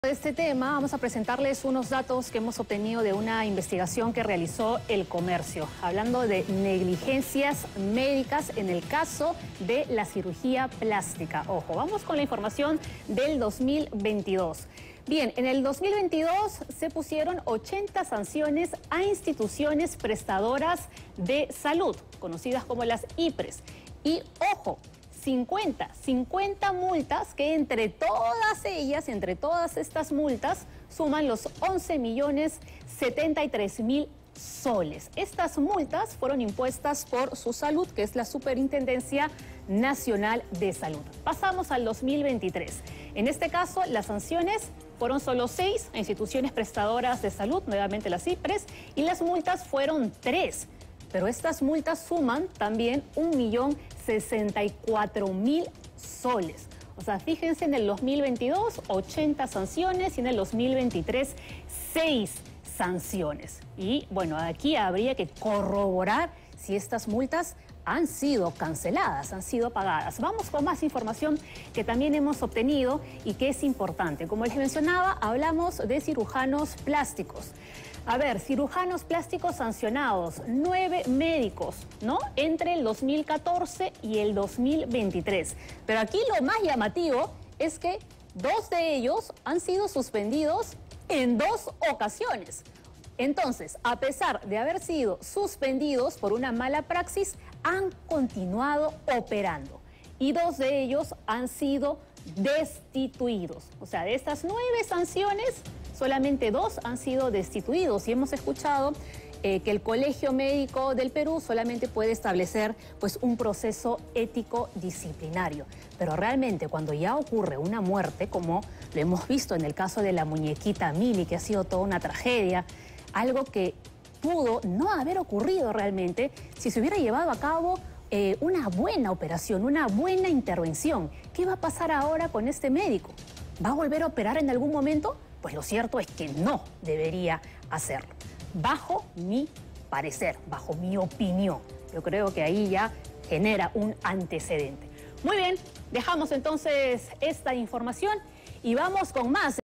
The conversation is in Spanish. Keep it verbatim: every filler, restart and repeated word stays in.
De este tema vamos a presentarles unos datos que hemos obtenido de una investigación que realizó El Comercio, hablando de negligencias médicas en el caso de la cirugía plástica. Ojo, vamos con la información del dos mil veintidós. Bien, en el dos mil veintidós se pusieron ochenta sanciones a instituciones prestadoras de salud, conocidas como las I P R E S. Y ojo, cincuenta, cincuenta multas que entre todas ellas, entre todas estas multas, suman los once millones setenta y tres mil soles. Estas multas fueron impuestas por Susalud, que es la Superintendencia Nacional de Salud. Pasamos al dos mil veintitrés. En este caso, las sanciones fueron solo seis a instituciones prestadoras de salud, nuevamente las I P R E S, y las multas fueron tres. Pero estas multas suman también un millón sesenta y cuatro mil soles. O sea, fíjense, en el dos mil veintidós, ochenta sanciones y en el dos mil veintitrés, seis sanciones. Y bueno, aquí habría que corroborar si estas multas han sido canceladas, han sido pagadas. Vamos con más información que también hemos obtenido y que es importante. Como les mencionaba, hablamos de cirujanos plásticos. A ver, cirujanos plásticos sancionados, nueve médicos, ¿no? Entre el dos mil catorce y el dos mil veintitrés. Pero aquí lo más llamativo es que dos de ellos han sido suspendidos en dos ocasiones. Entonces, a pesar de haber sido suspendidos por una mala praxis, han continuado operando. Y dos de ellos han sido destituidos. O sea, de estas nueve sanciones, solamente dos han sido destituidos. Y hemos escuchado eh, que el Colegio Médico del Perú solamente puede establecer pues, un proceso ético disciplinario. Pero realmente cuando ya ocurre una muerte, como lo hemos visto en el caso de la muñequita Mili, que ha sido toda una tragedia, algo que pudo no haber ocurrido realmente si se hubiera llevado a cabo eh, una buena operación, una buena intervención. ¿Qué va a pasar ahora con este médico? ¿Va a volver a operar en algún momento? Pues lo cierto es que no debería hacerlo, bajo mi parecer, bajo mi opinión. Yo creo que ahí ya genera un antecedente. Muy bien, dejamos entonces esta información y vamos con más.